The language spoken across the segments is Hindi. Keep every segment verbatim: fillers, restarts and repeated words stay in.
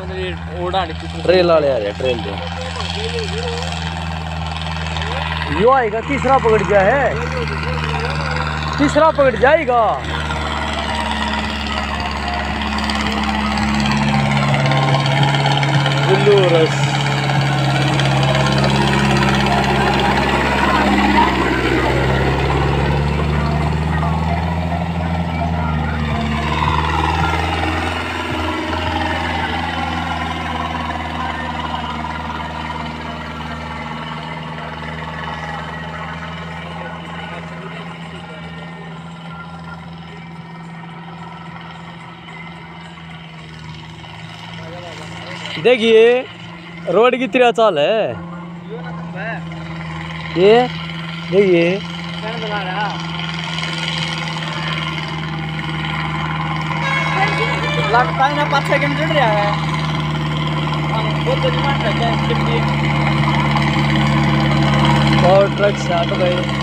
ट्रेल वाले आ रहे ट्रेल दे यो आएगा तीसरा पकड़ गया है तीसरा पकड़ जाएगा गुल्लू रस देखिए रोड की तरह चाल है ये देखिए लगता है ना पाँच सेकंड चढ़ रहा है और ट्रक स्टार्ट हो गए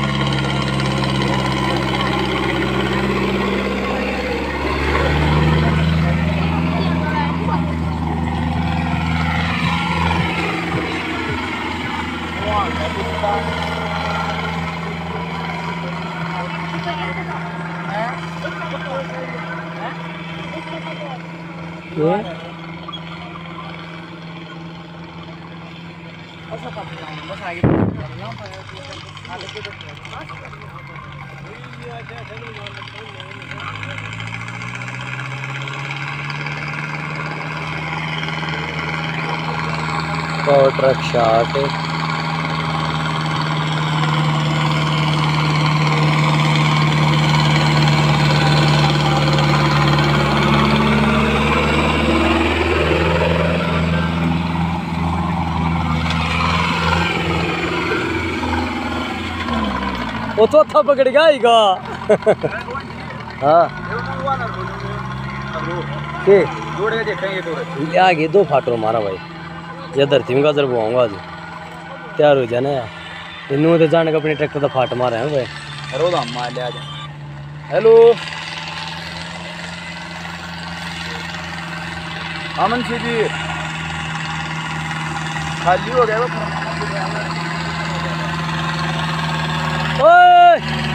ये और ट्रक शॉट वो चौथा पकड़ जाएगा हाँ आगे दो फाटो मारा भाई ये धरती में गाजर बोआऊंगा आज तैयार हो जाना यार इनू तो जाने का अपने ट्रैक्टर का फाट मारे हैं भाई रोदा मार ले आजा हेलो अमन सिंह जी खाली हो गया वो ओए